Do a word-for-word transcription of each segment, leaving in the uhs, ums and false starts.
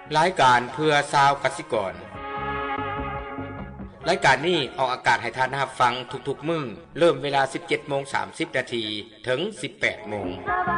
รายการเพื่อชาวกสิกรรายการนี้ออกอากาศให้ท่านรับฟังทุกๆมื้อเริ่มเวลา สิบเจ็ดโมงสามสิบ นาทีถึง สิบแปดโมง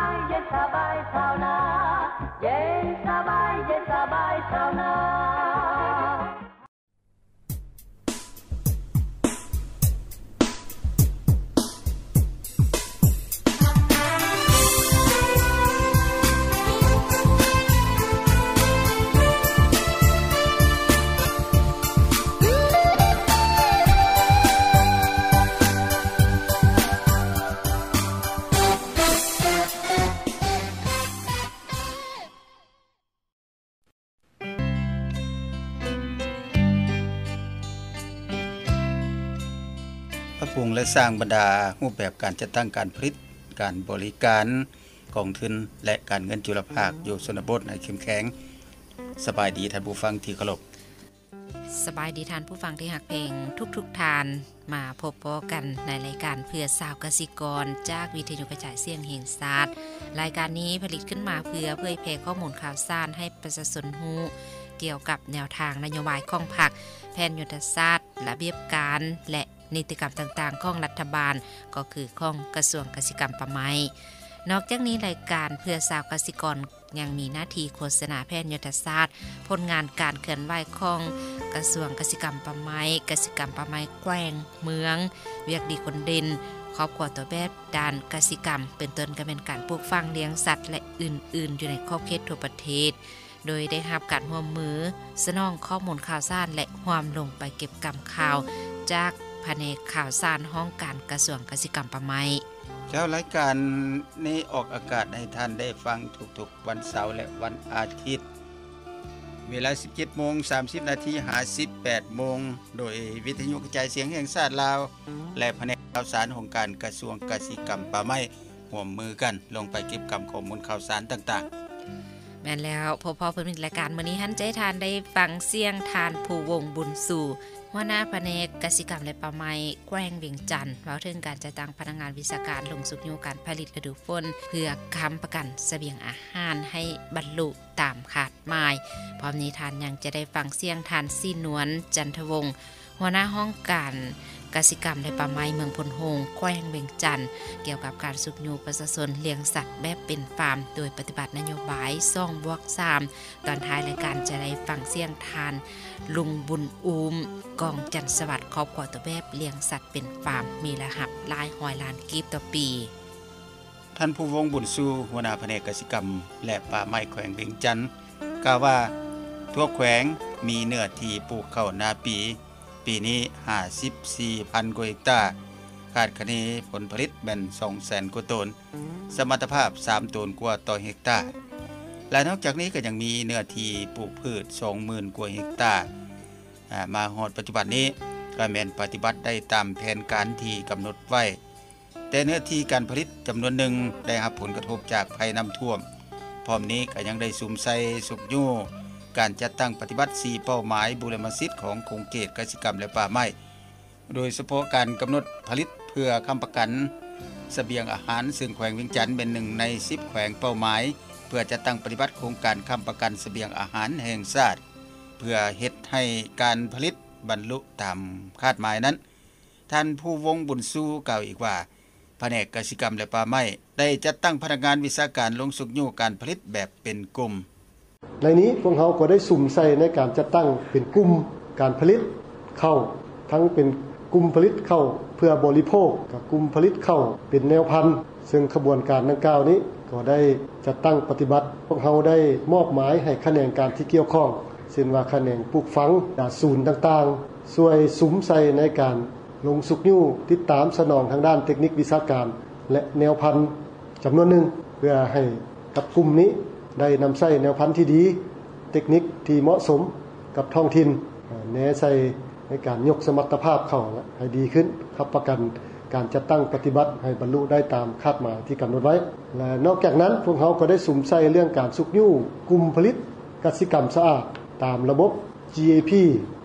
ปรับปรุงและสร้างบรรดารูปแบบการจัดตั้งการผลิตการบริการกองทุนและการเงินจุลภาคอยู่ชนบทให้เข้มแข็งสบายดีท่านผู้ฟังที่เคารพสบายดีท่านผู้ฟังที่ฮักเพลงทุกๆทานมาพบปะกันในรายการเพื่อชาวกสิกรจากวิทยุกระจายเสียงแห่งชาติรายการนี้ผลิตขึ้นมาเพื่อเผยแพร่ข้อมูลข่าวสารให้ประชาชนรู้เกี่ยวกับแนวทางนโยบายของพรรคแผนยุทธศาสตร์ระเบียบการและนิติกรรมต่างๆของรัฐบาลก็คือของกระทรวงเกษตรกรรมป่าไม้นอกจากนี้รายการเพื่อชาวเกษตรกรยังมีหน้าที่โฆษณาแผนยุทธศาสตร์ผลงานการเคลื่อนไหวของกระทรวงเกษตรกรรมป่าไม้เกษตรกรรมป่าไม้แกล้งเมืองเวียกดีคนเด่นครอบครัวตัวแบบด้านเกษตรกรรมเป็นต้นก็เป็นการปลูกฝังเลี้ยงสัตว์และอื่นๆอยู่ในขอบเขตทั่วประเทศโดยได้รับการร่วมมือสนองข้อมูลข่าวสารและความลงไปเก็บกำข่าวจากแผนกข่าวสารห้องการกระทรวงเกษตรกรรมป่าไม้เจ้ารายการนี้ออกอากาศให้ท่านได้ฟังทุกๆวันเสาร์และวันอาทิตย์เวลา สิบเจ็ดโมงสามสิบ นาทีหา สิบแปดโมงโดยวิทยุกระจายเสียงแห่งชาติลาวและแผนกข่าวสารของการกระทรวงเกษตรกรรมป่าไม้ร่วมมือกันลงไปเก็บกำข้อมูลข่าวสารต่างๆแม่นแล้วพอพอเพิ่นมีรายการมื้อนี้หันใจทานได้ฟังเสียงทานผู้วงบุญสู่หัวหน้าแผนกกสิกรรมและป่าไม้แกว้งเวียงจันทน์เว้าถึงการจัดตั้งพนักงานวิชาการลงสุกโยการผลิตฤดูฝนเพื่อค้ำประกันเสบียงอาหารให้บรรลุตามคาดหมายพร้อมนี้ทานยังจะได้ฟังเสียงทานซีนวลจันทวงศ์หัวหน้าห้องการกสิกรรมและป่าไม้เมืองพลโฮงแขวงเวียงจันทน์เกี่ยวกับการสุกโยประชาชนเลี้ยงสัตว์แบบเป็นฟาร์มโดยปฏิบัตินโยบายสองบวกสามตอนท้ายรายการจะได้ฟังเสียงทานลุงบุญอูมกองจันทร์สวัสดิ์ครอบครัวตัวแบบเลี้ยงสัตว์เป็นฟาร์มมีรหับหลายร้อยล้านกีบต่อปีท่านผู้วงบุญสู่หัวหน้าแผนกกสิกรรมและป่าไม้แขวงเวียงจันทน์กล่าวว่าทั่วแขวงมีเนื้อที่ปลูกข้าวนาปีปีนี้ห้าสิบสี่พัน กว่าเฮกตาร์คาดคะเนผลผลิตแม่น สองแสน กว่าต้นสมรรถภาพสามต้นกว่าต่อเฮกตาร์และนอกจากนี้ก็ยังมีเนื้อที่ปลูกพืช สองหมื่น กว่าเฮกตาร์มาฮอดปัจจุบันนี้ก็แม่นปฏิบัติได้ตามแผนการที่กำหนดไว้แต่เนื้อที่การผลิตจำนวนหนึ่งได้รับผลกระทบจากภัยน้ำท่วมพร้อมนี้ก็ยังได้สุ่มใส่สุกโยการจัดตั้งปฏิบัติสี่เป้าหมายบูรณาสิทธิ์ของโครงเขตกสิกรรมและป่าไม้โดยเฉพาะการกำหนดผลิตเพื่อค้ำประกันเสบียงอาหารซึ่งแขวงเวียงจันทน์เป็นหนึ่งในสิบแขวงเป้าหมายเพื่อจัดตั้งปฏิบัติโครงการค้ำประกันเสบียงอาหารแห่งชาติเพื่อเฮ็ดให้การผลิตบรรลุตามคาดหมายนั้นท่านผู้วงบุญสู่กล่าวอีกว่าแผนกกสิกรรมและป่าไม้ได้จัดตั้งพนักงานวิชาการลงสุกโยการผลิตแบบเป็นกลุ่มในนี้พวกเขาก็ได้สุ่มใส่ในการจัดตั้งเป็นกลุ่มการผลิตข้าวทั้งเป็นกลุ่มผลิตข้าวเพื่อบริโภคกับกลุ่มผลิตข้าวเป็นแนวพันธุ์ซึ่งขบวนการดังกล่าวนี้ก็ได้จัดตั้งปฏิบัติพวกเขาได้มอบหมายให้แขนงการที่เกี่ยวข้องเช่นว่าแขนงปลูกฝังดาศูนย์ต่างๆช่วยสุ่มใส่ในการลงสุกยู่ติดตามสนองทางด้านเทคนิควิชาการและแนวพันธุ์จำนวนหนึ่งเพื่อให้กับกลุ่มนี้ได้นำใช้แนวพันธุ์ที่ดีเทคนิคที่เหมาะสมกับท้องถิ่นแนะใช้ในการยกสมรรถภาพเข้าให้ดีขึ้นรับประกันการจัดตั้งปฏิบัติให้บรรลุได้ตามคาดหมายที่กำหนดไว้และนอกจากนั้นพวกเขาก็ได้สุ่มใส่เรื่องการสุกยู่กลุ่มผลิตกสิกรรมสะอาดตามระบบ จี เอ พี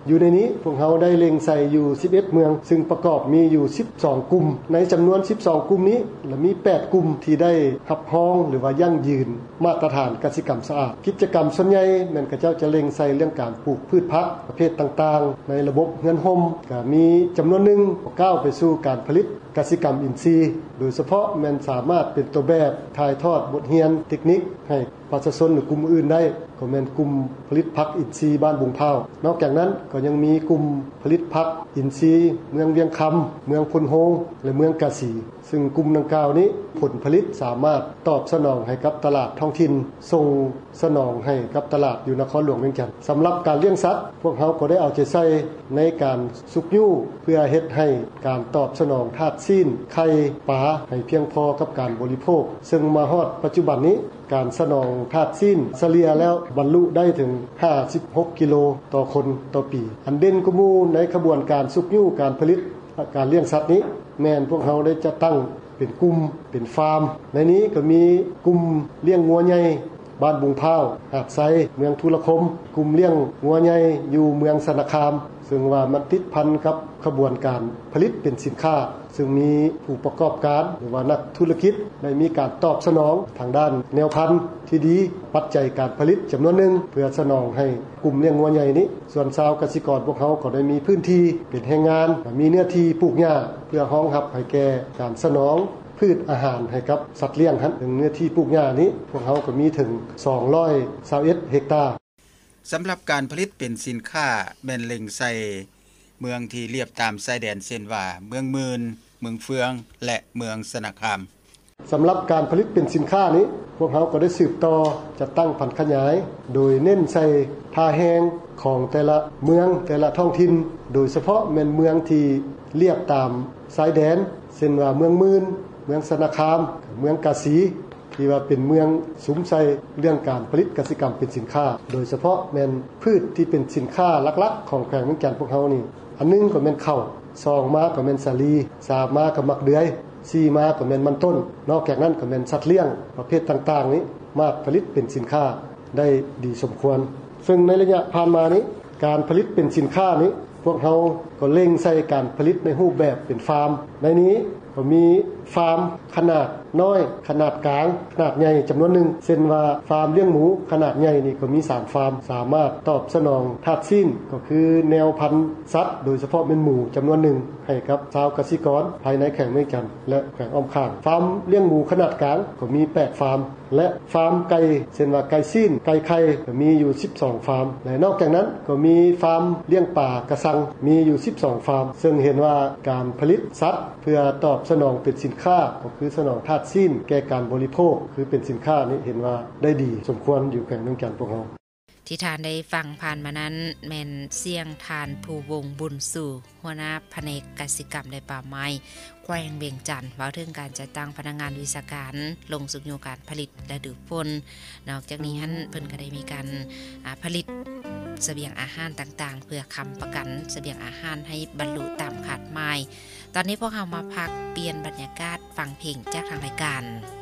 อยู่ในนี้พวกเราได้เล็งใส่อยู่สิบเอ็ดเมืองซึ่งประกอบมีอยู่สิบสองกลุ่มในจำนวนสิบสองกลุ่มนี้และมีแปดกลุ่มที่ได้รับรองหรือว่ายั่งยืนมาตรฐานกสิกรรมสะอาดกิจกรรมส่วนใหญ่แม่นกระเจ้าจะเล็งใส่เรื่องการปลูกพืชผักประเภทต่างๆในระบบเรือนห่มก็มีจำนวนหนึ่งก้าวไปสู่การผลิตกสิกรรมอินทรีย์โดยเฉพาะแม่นสามารถเป็นตัวแบบถ่ายทอดบทเรียนเทคนิคให้ประชาชนหรือกลุ่มอื่นได้ก็แม่นกลุ่มผลิตผักอินทรีย์บ้านบุงพร้าวนอกจากนั้นก็ยังมีกลุ่มผลิตผักอินทรีย์เมืองเวียงคำเมืองพลโฮงและเมืองกาสีซึ่งกลุ่มดังกล่าวนี้ผลผลิตสามารถตอบสนองให้กับตลาดท้องถิ่นส่งสนองให้กับตลาดอยู่นครหลวงเวียงจันทน์สำหรับการเลี้ยงสัตว์พวกเขาก็ได้เอาใจใส่ในการสุกยู่เพื่อเฮ็ดให้การตอบสนองธาตุซีนไข่ปลาให้เพียงพอกับการบริโภคซึ่งมาฮอดปัจจุบันนี้การสนองธาตุซีนเฉลี่ยแล้วบรรลุได้ถึงห้าสิบหกกิโลต่อคนต่อปีอันเด่นกว่าหมู่ในขบวนการสุกยู่การผลิตการเลี้ยงสัตว์นี้แม่นพวกเราได้จะตั้งเป็นกลุ่มเป็นฟาร์มในนี้ก็มีกลุ่มเลี้ยงงัวใหญ่บ้านบุงพร้าวหาดไซเมืองทุรคมกลุ่มเลี้ยงงัวใหญ่อยู่เมืองสนคามซึ่งว่ามันติดพันกับขบวนการผลิตเป็นสินค้าซึ่งมีผู้ประกอบการหรือว่านักธุรกิจได้มีการตอบสนองทางด้านแนวพันธุ์ที่ดีปัจจัยการผลิตจำนวนหนึ่งเพื่อสนองให้กลุ่มเลี้ยงงัวใหญ่นี้ส่วนชาวเกษตรกรพวกเขาก็ได้มีพื้นที่เป็นแรงงานมีเนื้อที่ปลูกหญ้าเพื่อรองรับให้แก่การสนองพืชอาหารให้กับสัตว์เลี้ยงครับถึงเนื้อที่ปลูกหญ้านี้พวกเขาก็มีถึงสองร้อยยี่สิบเอ็ดเฮกตาร์สำหรับการผลิตเป็นสินค้าแม่นเล็งใส่เมืองที่เรียบตามชายแดนเช่นว่าเมืองมืนเมืองเฟืองและเมืองสนคามสำหรับการผลิตเป็นสินค้านี้พวกเขาก็ได้สืบต่อจะตั้งพันธุ์ขยายโดยเน้นใส่ท่าแห้งของแต่ละเมืองแต่ละท้องถิ่นโดยเฉพาะแม่นเมืองที่เรียบตามชายแดนเช่นว่าเมืองมืนเมืองสนคามเมืองกาสีที่ว่าเป็นเมืองสุมใส่เรื่องการผลิตกสิกรรมเป็นสินค้าโดยเฉพาะแม่นพืชที่เป็นสินค้าหลักๆของแขวงเมืองจันทน์พวกเฮานี่อันนึงก็แม่นข้าวสองมาก็แม่นสาลีสามมาก็มักเดือยสี่มาก็แม่นมันต้นนอกจากนั้นก็แม่นสัตว์เลี้ยงประเภทต่างๆนี้มาผลิตเป็นสินค้าได้ดีสมควรซึ่งในระยะผ่านมานี้การผลิตเป็นสินค้านี้พวกเฮาก็เร่งใส่การผลิตในรูปแบบเป็นฟาร์มในนี้ก็มีฟาร์มขนาดน้อยขนาดกลางขนาดใหญ่จำนวนหนึ่งเช่นว่าฟาร์มเลี้ยงหมูขนาดใหญ่นี่ก็มีสามฟาร์มสามารถตอบสนองธาตุซีนก็คือแนวพันธุ์สัตว์โดยเฉพาะเป็นหมูจำนวนหนึ่งให้กับชาวเกษตรกรภายในแขวงเมืองจันทน์และแขวงอ้อมข้างฟาร์มเลี้ยงหมูขนาดกลางก็มีแปดฟาร์มและฟาร์มไก่เช่นว่าไก่ซีนไก่ไข่ก็มีอยู่สิบสองฟาร์มและนอกจากนั้นก็มีฟาร์มเลี้ยงป่ากระสังมีอยู่สิบสองฟาร์มซึ่งเห็นว่าการผลิตสัตว์เพื่อตอบสนองเป็นสินค้าก็คือสนองธาตุซีนแก่การบริโภคคือเป็นสินค้านี้เห็นว่าได้ดีสมควรอยู่แขวงเมืองจันทน์พวกเราที่ทานได้ฟังผ่านมานั้นแม่นเสียงทานภูวงบุญสู่หัวหน้าแผนกกสิกรรมในป่าไม้แขวงเวียงจันทน์เว้าถึงการจัดตั้งพนักงานวิชาการลงสู่โยการผลิตและดูฝนนอกจากนี้หั่นเพิ่นก็ได้มีการผลิตเสบียงอาหารต่างๆเพื่อค้ำประกันเสบียงอาหารให้บรรลุตามขาดหมายตอนนี้พวกเรามาพักเปลี่ยนบรรยากาศฟังเพลงจากทางรายการ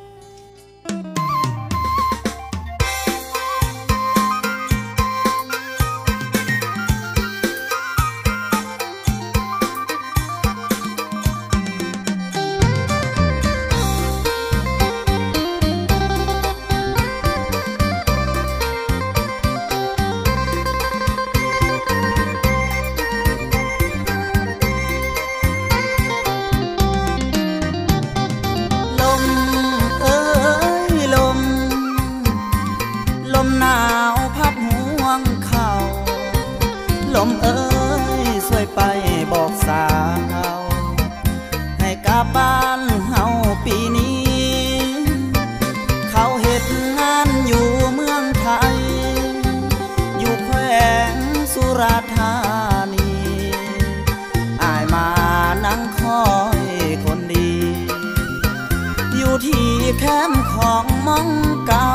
ลมเอ้ยสวยไปบอกสาวให้กลับบ้านเฮาปีนี้เขาเฮ็ดงานอยู่เมืองไทยอยู่แขวงสุราษฎร์ธานีอ้ายมานั่งคอยคนดีอยู่ที่แคมป์ของมองเก่า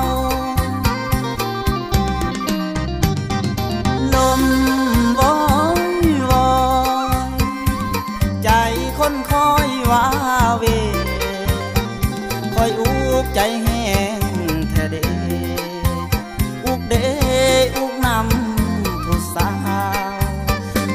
ลมวอนวอนใจคนคอยว่าเวคอยอุกใจแห้งแท้เดอุกเดอุกนำผู้สาว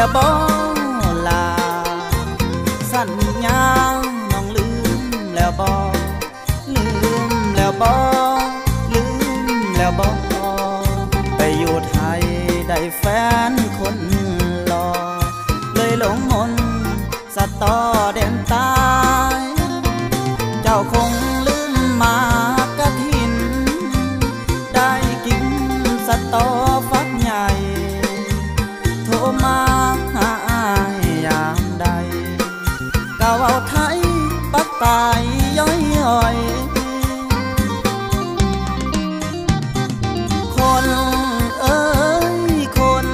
แล้วบ่ลาสัญญาน้องลืมแล้วบ่ลืมแล้วบ่ลืมแล้วบ่ไปอยู่ไทยได้แฟนคนหล่อเลยหลงมนต์สะตอเด่นตายเจ้าคงลืมมากะทินได้กินสะตอฟักใหญ่โทรมาหาอ้ายยามใดก็เว้าไทยปักตายย้อยๆคนเอ้ยคน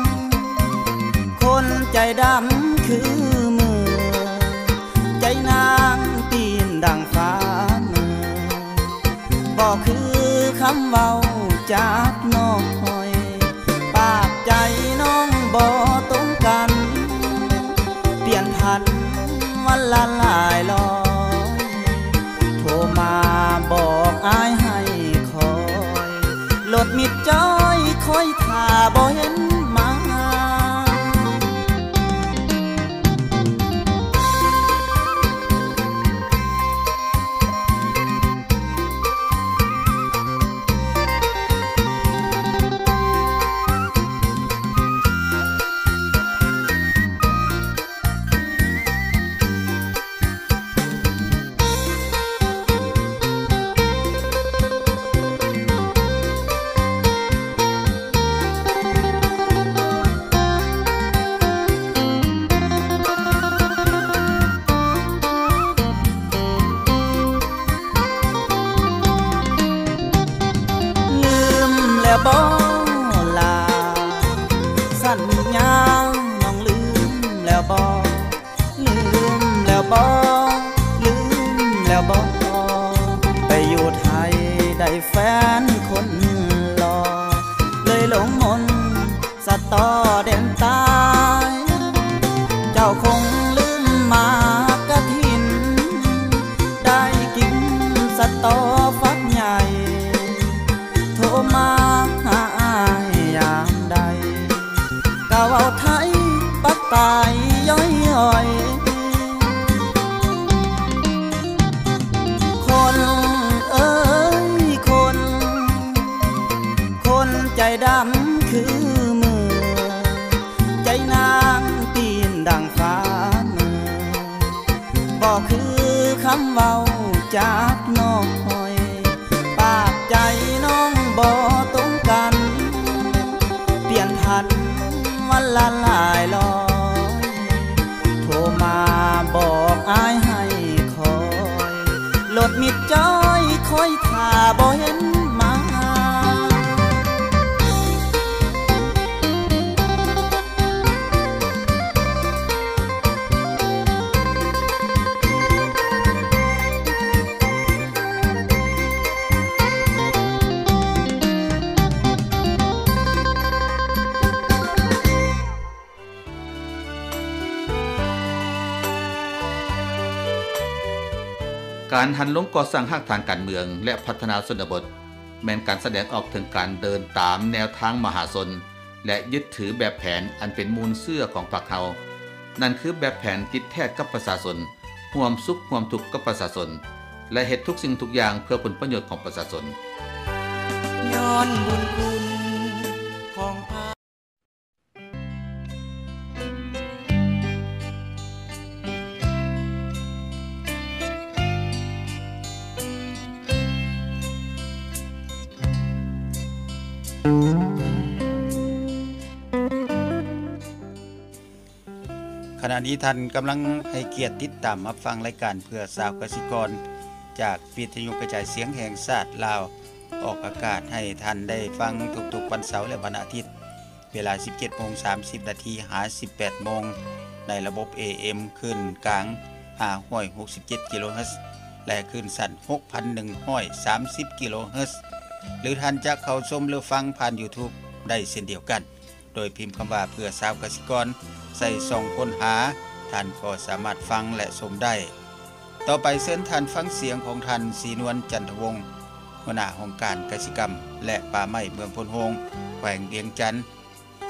คนใจดำคือมือใจนางตีนดังฟ้ามือบ่คือคำเว้าจากน้อยปากใจน้องบ่ตรงกันเปลี่ยนพันวันละหลายร้อยโทรมาบอกอ้ายให้คอยโลดมิดจ้อยคอยท่าบ่เห็นมาแล้วบ่ลาสัญญาน้องลืมแล้วบ่ลืมแล้วบ่ลืมแล้วบ่ไปอยู่ไทยได้แฟนคนหล่อเลยหลงมนต์สะตอเด่นตายเจ้าคงลืมมากะทินได้กินสะตอฟักใหญ่โทรมาหาอ้ายยามใดก็เว้าไทยปักตายย้อยๆคนเอ้ยคนคนใจดำคือมือใจนางตีนดังฟ้ามือบ่คือคำเว้าจากน้อยปากใจน้องบ่ตรงกันเปลี่ยนพันวันละหลายร้อยโทรมาบอกอ้ายให้คอยโลดมิดจ้อยคอยท่าบ่เห็นมาการหันลงก่อสร้างหากทางการเมืองและพัฒนาชนบทแม้นการแสดงออกถึงการเดินตามแนวทางมหาชนและยึดถือแบบแผนอันเป็นมูลเสื้อของพรรคเฮานั่นคือแบบแผนติดแท้กับประชาชนร่วมสุขร่วมทุกข์กับประชาชนและเฮ็ดทุกสิ่งทุกอย่างเพื่อผลประโยชน์ของประชาชนย้อนบุญคุณของพระขณะนี้ท่านกำลังให้เกียรติติดตามรับฟังรายการเพื่อสาวกสิกรจากวิทยุกระจายเสียงแห่งชาติลาวออกอากาศให้ท่านได้ฟังทุกๆวันเสาร์และวันอาทิตย์เวลา สิบเจ็ดโมงสามสิบนาที หา สิบแปดโมงในระบบ เอ เอ็ม ขึ้นกลางห้าร้อยหกสิบเจ็ดกิโลเฮิรตซ์และขึ้นสั้น หกพันหนึ่งร้อยสามสิบกิโลเฮิรตซ์หรือท่านจะเข้าชมหรือฟังผ่าน YouTube ได้เช่นเดียวกันโดยพิมพ์คำว่าเพื่อสาวกสิกรใส่ส่องค้นหาท่านก็สามารถฟังและชมได้ต่อไปเชิญท่านฟังเสียงของท่านศรีนวลจันทวงศ์หัวหน้าองค์การกสิกรรมและป่าไม้เมืองพลโฮงแขวงเวียงจันทน์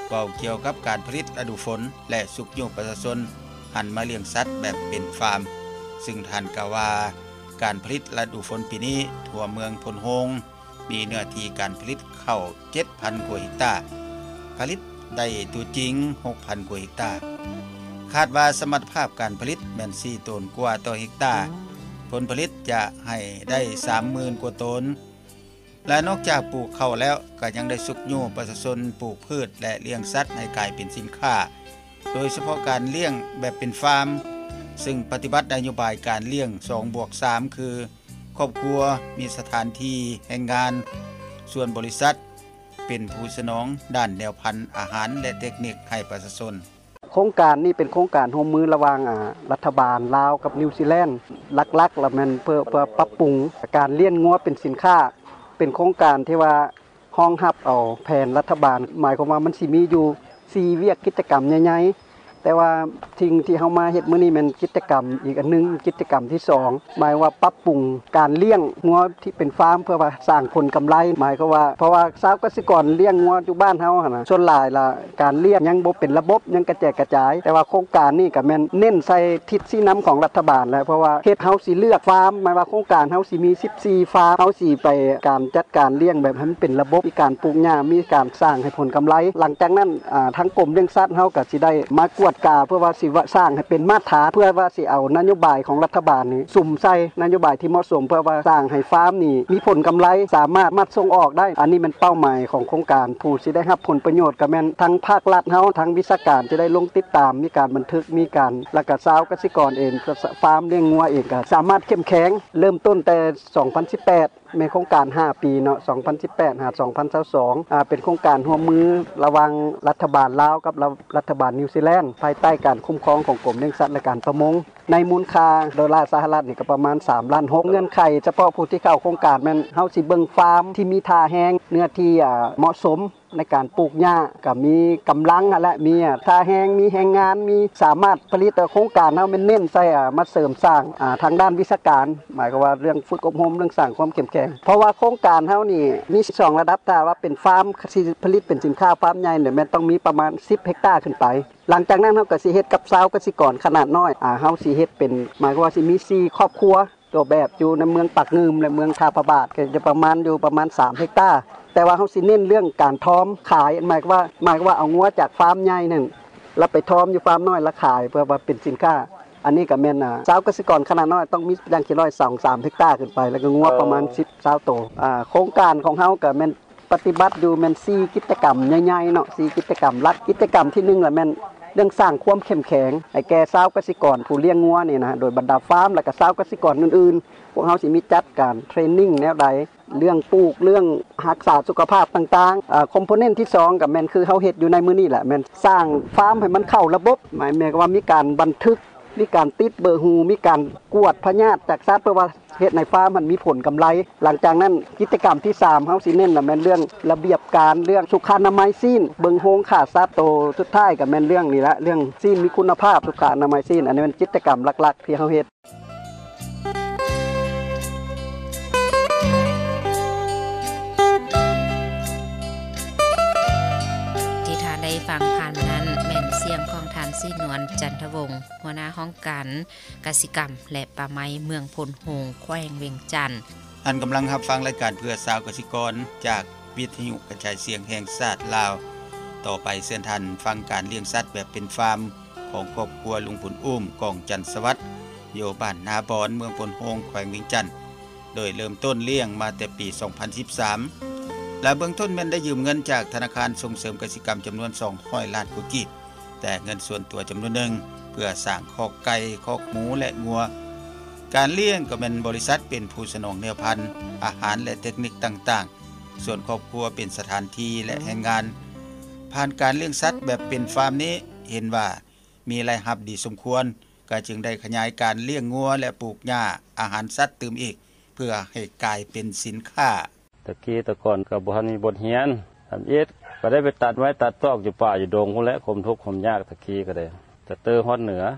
เว้าเกี่ยวกับการผลิตฤดูฝนและสุขโยกประชาชนหันมาเลี้ยงสัตว์แบบเป็นฟาร์มซึ่งท่านกล่าวว่าการผลิตฤดูฝนปีนี้ทั่วเมืองพลโฮงมีเนื้อที่การผลิตข้าว เจ็ดพัน กว่าเฮกตาร์ผลิตได้ตัวจริง หกพัน กว่าเฮกตาร์คาดว่าสมรรถภาพการผลิตแม่นสี่ตนกว่าต่อเฮกตาร์ผลผลิตจะให้ได้ สามหมื่น กว่าตนและนอกจากปลูกข้าวแล้วก็ยังได้สุกโยประชาชนปลูกพืชและเลี้ยงสัตว์ให้กลายเป็นสินค้าโดยเฉพาะการเลี้ยงแบบเป็นฟาร์มซึ่งปฏิบัตินโยบายการเลี้ยง สองบวกสาม คือครอบครัวมีสถานที่แห่งงานส่วนบริษัทเป็นผู้สนองด้านแนวพันธุ์อาหารและเทคนิคให้ประชาชนโครงการนี้เป็นโครงการร่วมมือระหว่างรัฐบาลลาวกับนิวซีแลนด์หลักๆแล้วมันเพื่อเพื่อปรับปรุงการเลี้ยงงัวเป็นสินค้าเป็นโครงการที่ว่าห้องรับเอาแผนรัฐบาลหมายความว่ามันสิมีอยู่สี่เวียกกิจกรรมใหญ่ๆแต่ว่าทิ้งที่เฮามาเฮ็ดมื้อนี้มันกิจกรรมอีกอันนึงกิจกรรมที่สองหมายว่าปรับปรุงการเลี้ยงงัวที่เป็นฟาร์มเพื่อว่าสร้างผลกำไรหมายก็ว่าเพราะว่าชาวเกษตรกรเลี้ยงงัวอยู่บ้านเฮาหั่นน่ะส่วนหลายล่ะการเลี้ยงยังบ่เป็นระบบยังกระแจกกระจายแต่ว่าโครงการนี้ก็แม่นเน้นใส่ทิศชี้นำของรัฐบาลแล้วเพราะว่าเฮ็ดเฮาสิเลือกฟาร์มหมายว่าโครงการเฮาสิมีสิบสี่ฟาร์มเฮาสิไปการจัดการเลี้ยงแบบให้มันเป็นระบบมีการปลูกหญ้ามีการสร้างให้ผลกำไรหลังจากนั้นอ่าทางกรมเลี้ยงสัตว์เฮาก็สิได้มากวดกาเพื่อว่าสิสร้างให้เป็นมาตรฐานเพื่อว่าสิเอานโยบายของรัฐบาลนี้สุ่มใส่นโยบายที่เหมาะสมเพื่อว่าสร้างให้ฟาร์มนี่มีผลกำไรสามารถมัดส่งออกได้อันนี้มันเป้าหมายของโครงการผู้สิได้รับผลประโยชน์ก็แม่นทั้งภาครัฐเฮาทั้งวิชาการจะได้ลงติดตามมีการบันทึกมีการแล้วก็ชาวเกษตรกรเองฟาร์มเลี้ยงงัวเองก็สามารถเข้มแข็งเริ่มต้นแต่สองพันสิบแปดในโครงการห้าปีเนาะสองพันสิบแปดหาสองพันยี่สิบสองอ่าเป็นโครงการร่วมมือระหว่างรัฐบาลลาวกับรัฐบาลนิวซีแลนด์ภายใต้การคุ้มครองของกรมเลี้ยงสัตว์และการประมงในมูลค่าดอลลาร์สหรัฐนี่ก็ประมาณสามล้านหกเงื่อนไขเฉพาะผู้ที่เข้าโครงการแม่นเฮาสิเบิ่งฟาร์มที่มีท่าแห้งเนื้อที่อ่าเหมาะสมในการปลูกหญ้าก็มีกำลังและมีท่าแห้งมีแรงงานมีสามารถผลิตโครงการเฮามันเน้นใส่อ่ามาเสริมสร้างอ่าทางด้านวิชาการหมายความว่าเรื่องฝึกอบรมเรื่องสร้างความเข้มแข็งเพราะว่าโครงการเฮานี่มีสองระดับถ้าว่าเป็นฟาร์มที่ผลิตเป็นสินค้าฟาร์มใหญ่เนี่ยมันต้องมีประมาณสิบเฮกตาร์ขึ้นไปหลังจากนั้นเฮาก็สิเฮ็ดกับชาวเกษตรกรขนาดน้อยอ่าเฮาสิเฮ็ดเป็นหมายความว่าสิมีสี่ครอบครัวตัวแบบอยู่ในเมืองปักงืมและเมืองทาพระบาทก็จะประมาณอยู่ประมาณสามเฮกตาร์แต่ว่าเฮาสิเน้นเรื่องการทอมขายหมายว่าหมายว่าเอางัวจากฟาร์มใหญ่นั่นแล้วไปทอมอยู่ฟาร์มน้อยแล้วขายเพื่อว่าเป็นสินค้าอันนี้ก็แม่นน่ะชาวเกษตรกรขนาดน้อยต้องมีอย่างที่น้อยสอง สามเฮกตาร์ขึ้นไปแล้วก็งัวประมาณสิบ ยี่สิบโตอ่าโครงการของเฮาก็แม่นปฏิบัติอยู่แม่นสี่กิจกรรมใหญ่ๆเนาะสี่กิจกรรมหลักกิจกรรมที่หนึ่งล่ะแม่นเรื่องสร้างความเข้มแข็งให้แก่ชาวเกษตรกรผู้เลี้ยงงัวนี่นะโดยบรรดาฟาร์มแล้วก็ชาวเกษตรกรอื่นๆพวกเฮาสิมีจัดการเทรนนิ่งแนวใดเรื่องปลูกเรื่องรักษาสุขภาพต่างๆอ่าคอมโพเนนต์ที่สองก็แม่นคือเฮาเฮ็ดอยู่ในมื้อนี้แหละแม่นสร้างฟาร์มให้มันเข้าระบบหมายแม่นว่ามีการบันทึกมีการติดเบอร์ฮูมีการกวดพยาธิจากสัตว์เพื่อว่าเฮ็ดในฟาร์มมันมีผลกำไรหลังจากนั้นกิจกรรมที่สามเฮาสิเน้นน่ะแม่นเรื่องระเบียบการเรื่องสุขอนามัยซีนเบิ่งโรงฆ่าสัตว์โตสุดท้ายก็แม่นเรื่องนี่ละเรื่องซีนมีคุณภาพสุขอนามัยซีนอันนี้เป็นกิจกรรมหลักๆที่เฮาเฮ็ดได้ฟังผ่านมานั้นแม่นเสียงของทานซีนวลจันทวงศ์หัวหน้าห้องการกสิกรรมและป่าไม้เมืองพลโฮงแขวงเวียงจันทน์ท่านกำลังรับฟังรายการเพื่อชาวเกษตรกรจากวิทยุกระจายเสียงแห่งชาติลาวต่อไปเชิญท่านฟังการเลี้ยงสัตว์แบบเป็นฟาร์มของครอบครัวลุงผลอุ้มกองจันทร์สวัสดิ์อยู่บ้านนาบอนเมืองพลโฮงแขวงเวียงจันทน์โดยเริ่มต้นเลี้ยงมาแต่ปีสองพันสิบสามและเบื้องต้นแม่นได้ยืมเงินจากธนาคารส่งเสริมกสิกรรมจำนวนสองร้อยล้านกุกีบแต่เงินส่วนตัวจำนวนหนึ่งเพื่อสร้างคอกไก่คอกหมูและงัวการเลี้ยงก็เป็นบริษัทเป็นผู้สนองแนวพันธุ์อาหารและเทคนิคต่างๆส่วนครอบครัวเป็นสถานที่และแห่งงานผ่านการเลี้ยงสัตว์แบบเป็นฟาร์มนี้เห็นว่ามีรายรับดีสมควรก็จึงได้ขยายการเลี้ยงงัวและปลูกหญ้าอาหารสัตว์เติมอีกเพื่อให้กลายเป็นสินค้าตะกี้ตะก่อนก็บ่ทันมีบทเรียนทำเอ็ดก็ได้ไปตัดไว้ตัดตอกอยู่ป่าอยู่ดงพุ่นแหละคมทุกข์คมยากตะกี้ก็ได้จะเตอฮอดเหนือ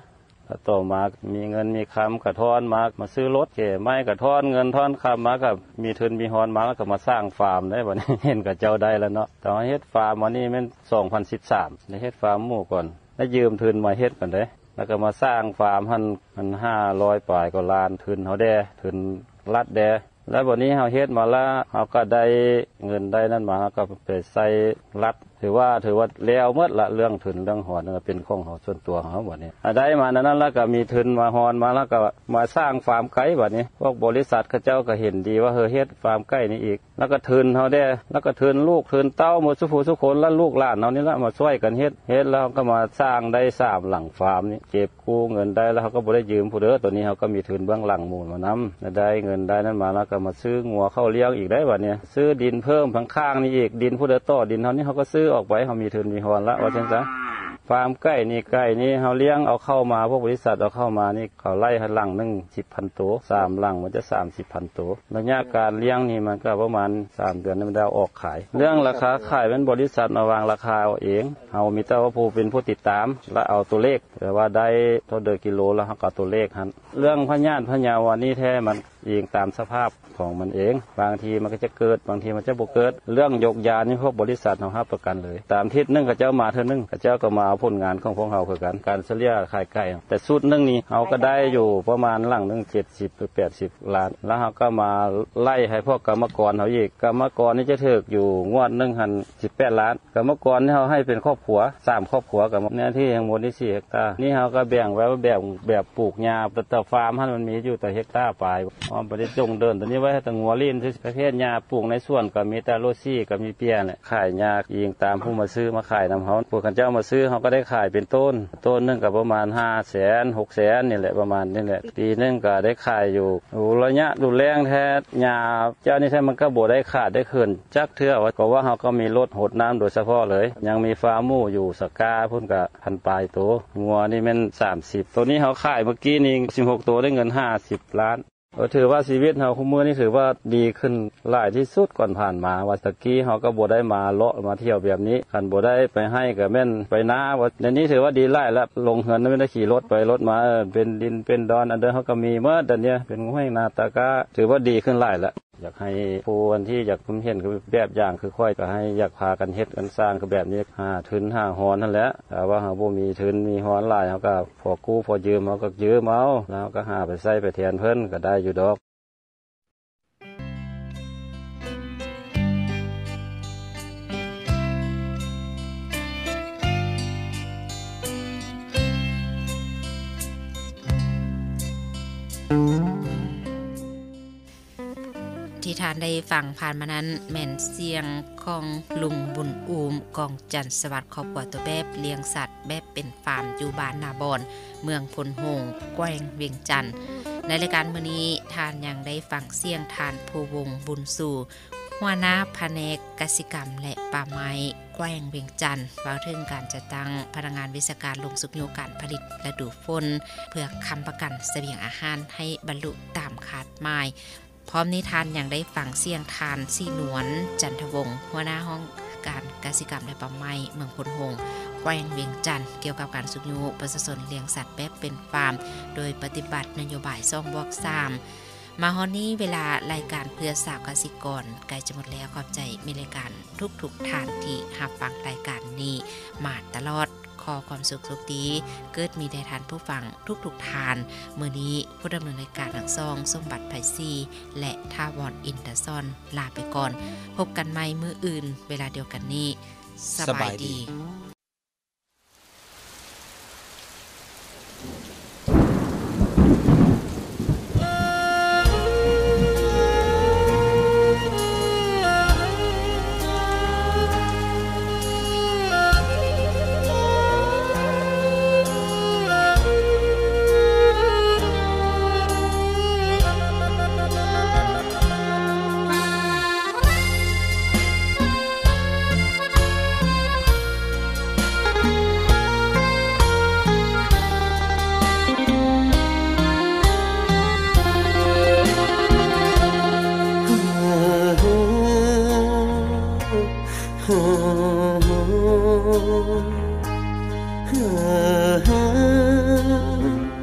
ต่อมามีเงินมีคำกระทอนมามาซื้อรถแก่ไม้กระทอนเงินทอนคำมากับมีทุนมีฮอนมาแล้วก็มาสร้างฟาร์มได้บัดนี้ เห็นกับเจ้าได้แล้วเนาะตอนเฮ็ดฟาร์มวันนี้มันสองพันสิบสามได้เฮ็ดฟาร์มหมู่ก่อนแล้วยืมทุนมาเฮ็ดก่อนเด้แล้วก็มาสร้างฟาร์มพันมันห้าร้อยปลายกว่าล้านทุนเฮาแด้ทุนรัฐแด้แล้ววันนี้เฮาเฮ็ดมาแล้วเฮาก็ได้เงินได้นั่นมาก็ไปใส่รัฐถือว่าถือว่าแล้วหมดละเรื่องทุนเรื่องหอนก็เป็นของเฮาส่วนตัวเฮาบัดนี้ได้มานั้นแล้วก็มีทุนมาฮอนมาแล้วก็มาสร้างฟาร์มไก่บัดนี้พวกบริษัทเขาเจ้าก็เห็นดีว่าเฮาเฮ็ดฟาร์มไก่นี่อีกแล้วก็ทุนเฮาได้แล้วก็ทุนลูกทุนเต้าหมดสุผู้สุคนแล้วลูกหลานเฮานี่ละมาช่วยกันเฮ็ดเฮ็ดแล้วก็มาสร้างได้สามหลังฟาร์มนี่เก็บกู้เงินได้แล้วเฮาก็บ่ได้ยืมผู้เด้อตัวนี้เฮาก็มีทุนเบื้องหลังหมู่มานำได้เงินได้นั้นมาแล้วก็มาซื้องัวเข้าเลี้ยงอีกได้บัดนี้ซื้อดินเพิ่มข้างๆนี่อีกดินผู้เด้อต่อดินเฮานี่เฮาก็ซื้อออกไปเฮามีทุนมีฮอนละว่าจังซะฟาร์มไก่นี่ไก่นี่เฮาเลี้ยงเอาเข้ามาพวกบริษัทเอาเข้ามานี่เขาไล่ให้หลังนึง สิบพัน ตัวสามหลังมันจะ สามสิบพัน ตัวระยะการเลี้ยงนี่มันก็ประมาณสามเดือนมันได้ออกขายเรื่องราคาขายเป็นบริษัทมาวางราคาเอาเองเฮามีแต่ว่าผู้เป็นผู้ติดตามและเอาตัวเลขแต่ว่าได้เท่าเดือกิโลแล้วเฮาก็ตัวเลขหั่นเรื่องพญาติพญาวานี่แท้มันเองตามสภาพของมันเองบางทีมันก็จะเกิดบางทีมันจะบ่เกิดเรื่องยกยานี่พวกบริษัทเฮารับประกันเลยตามทิศนึงเขาเจ้ามาเทื่อนึงเขาเจ้าก็มาเอาผลงานของพวกเฮาคือกันการเฉลี่ยขายไก่แต่สูตรนึงนี่เฮาก็ได้อยู่ประมาณหลังนึงเจ็ดสิบหรือแปดสิบล้านแล้วเฮาก็มาไล่ให้พวกกรรมกรเฮาอีกกรรมกรนี่จะถูกอยู่งวดนึงหั่นสิบแปดล้านกรรมกรนี่เฮาให้เป็นครอบครัวสามครอบครัวกับเนื้อที่ทั้งหมดนี่สี่เฮกตาร์นี่เฮาก็แบ่งไว้ว่าแบบแบบปลูกหญ้าแต่ฟาร์มหั่นมันมีอยู่แต่เฮกตาร์ปลายอ้อมบ่ได้จงเดินตัวนี้ไว้ให้แต่งัวลิ้นประเภทหญ้าปลูกในสวนก็มีแต่โรซี่ก็มีเปียแหละขายหญ้าเองตามผู้มาซื้อมาขายนำเฮาพวกเขาเจ้ามาซื้อเฮาก็ได้ขายเป็นต้นต้นนึงก็ประมาณ ห้าแสน หกแสนนี่แหละประมาณนี่แหละปีนึงก็ได้ขายอยู่โอ้ระยะดูแลงแท้หญ้าเจ้านี่แท้มันก็บ่ได้ขาดได้คืนจักเทื่อว่าก็ว่าเฮาก็มีรถหดน้ำโดยเฉพาะเลยยังมีฟาร์มหมู่อยู่สกาพุ่นก็พันปลายตัวงัวนี่แม่นสามสิบตัวนี้เฮาขายเมื่อกี้นี่สิบหกตัวได้เงินห้าสิบล้านก็ถือว่าชีวิตเฮาคุมื้อนี้ถือว่าดีขึ้นหลายที่สุดก่อนผ่านมาว่าตะกี้เฮาก็บ่ได้มาเลาะมาเที่ยวแบบนี้คันบ่ได้ไปให้ก็แม่นไปนาว่าในนี้ถือว่าดีหลายแล้วลงเฮือนไม่ได้ขี่รถไปรถมาเป็นดินเป็นดอนอันเด้อเฮาก็มีเมื่อดันเนี้ยเป็นห้วยนาตากาถือว่าดีขึ้นหลายแล้วอยากให้ผู้วันที่อยากผมเห็นคือแบบอย่างคือค่อยก็ให้อยากพากันเฮ็ดกันสร้างก็แบบนี้หาทุนหาฮอนนั่นแหละแต่ว่าเฮาบ่มีทุนมีฮอนหลายเฮาก็พอกู้พอยืมเฮาก็ยืมเอาแล้วก็หาไปใช้ไปแทนเพิ่นก็ได้อยู่ดอกที่ทานได้ฟังผ่านมานั้นแม่นเสียงของลุงบุญอูมกองจันทร์สวัสดิ์ครอบครัวตัวแบบเลี้ยงสัตว์แบบเป็นฟาร์มอยู่บ้านนาบอนเมืองพลโฮงแกว้งเวียงจันทน์ในรายการมื้อนี้ทานยังได้ฟังเสียงทานภูวงบุญสู่หัวหน้าแผนกกสิกรรมและป่าไม้แกว้งเวียงจันทน์ว่าถึงการจัดตั้งพนักงานวิชาการลงสุขโยการผลิตและดูฝนเพื่อค้ำประกันเสบียงอาหารให้บรรลุตามคาดหมายพร้อมนิทานอย่างได้ฟังเสียงทานสีนวลจันทวงศ์หัวหน้าห้องการกสิกรรมและป่าไม้เมืองพลโฮงแกว้งเวียงจันทน์เกี่ยวกับการสุขโยประชาชนเลี้ยงสัตว์แบบเป็นฟาร์มโดยปฏิบัตินโยบายซ่องบวกสามมาฮอนนี้เวลารายการเพื่อสาวกสิกรใกล้จะหมดแล้วขอบใจมีรายการทุกๆทานที่หับฟังรายการนี้มาตลอดขอความสุขสุขดีเกิดมีได้ทานผู้ฟังทุกๆทานเมื่อนี้ผู้ดำเนินรายการหลังซองสมบัติไผ่ซีและทาวอนอินเตอร์ซอนลาไปก่อนพบกันใหม่มื้ออื่นเวลาเดียวกันนี้สบายดี Uh-huh.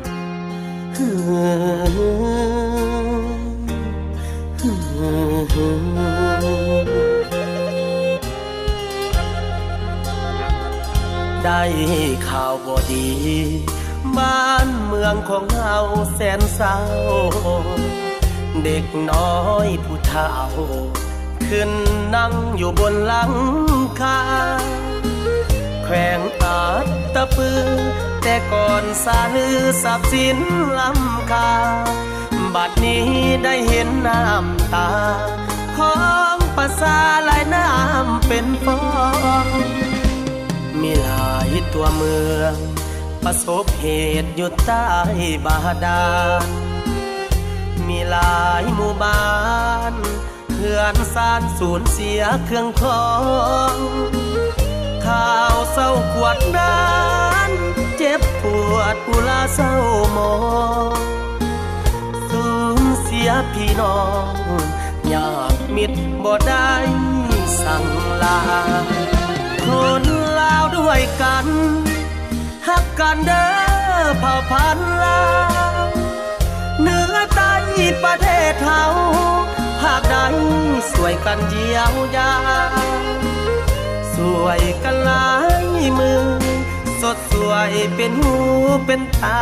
ได้ข่าวบ่ดีบ้านเมืองของเฮาแสนเศร้าเด็กน้อยผู้เฒ่าขึ้นนั่งอยู่บนหลังคาแขวงอาจตะปือแต่ก่อนสาลือทรัพย์สินล้ำค่าบัดนี้ได้เห็นน้ำตาของประสาหลายน้ำเป็นฟองมีหลายตัวเมืองประสบเหตุอยู่ใต้บาดาลมีหลายหมู่บ้านเพื่อนสานสูญเสียเครื่องของข่าวเศร้าขวดน้ำเจ็บปวดอุลาเศร้ามองสูญเสียพี่น้องญาติมิตรบ่ได้สั่งลาคนลาวด้วยกันฮักกันเด้อเผ่าพันธุ์ลาวเหนือใต้ประเทศเฮาภาคใดสวยกันเยียวยาสวยกันหลายมือสดสวยเป็นหูเป็นตา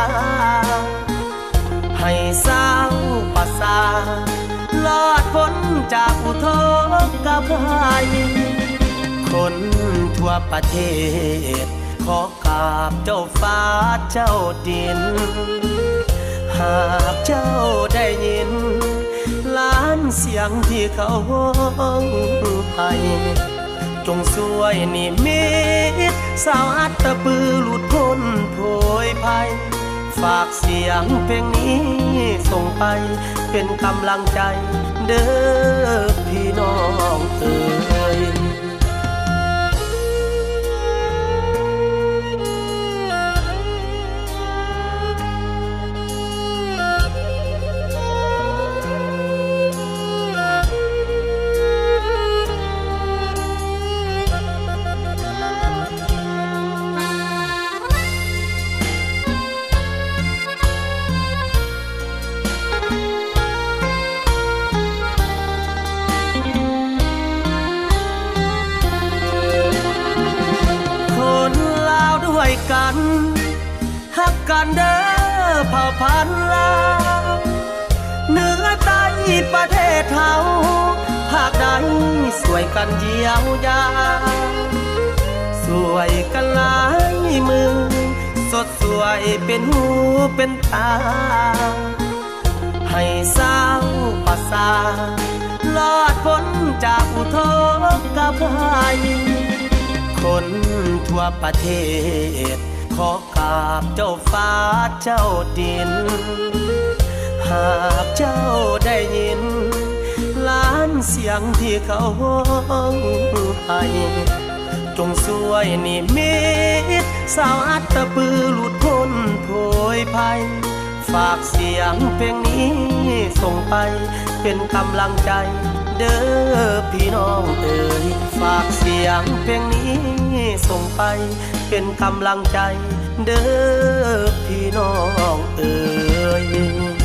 ให้สาวประสาลอดพ้นจากอุทกภัยคนทั่วประเทศขอกราบเจ้าฟ้าเจ้าดินหากเจ้าได้ยินล้านเสียงที่เขาห้องให้จงช่วยนิมิตสาวอัตตปือหลุดพ้นโผยภัยฝากเสียงเพลงนี้ส่งไปเป็นกำลังใจเด้อพี่น้องเอ๋ยกันฮักกันเด้อเผ่าพันธุ์ลาวเหนือใต้ประเทศเฮาภาคใดสวยกันเยียวยาสวยกันหลายมือสดสวยเป็นหูเป็นตาให้สาวประสาลอดพ้นจากอุทกภัยคนทั่วประเทศขอกราบเจ้าฟ้าเจ้าดินหากเจ้าได้ยินล้านเสียงที่เขาห้องให้จงช่วยนิมิตสาวอัตตปือหลุดพ้นโผยภัยฝากเสียงเพลงนี้ส่งไปเป็นกำลังใจเด้อพี่น้องเอ๋ยฝากเสียงเพลงนี้ส่งไปเป็นกำลังใจเด้อพี่น้องเอ๋ย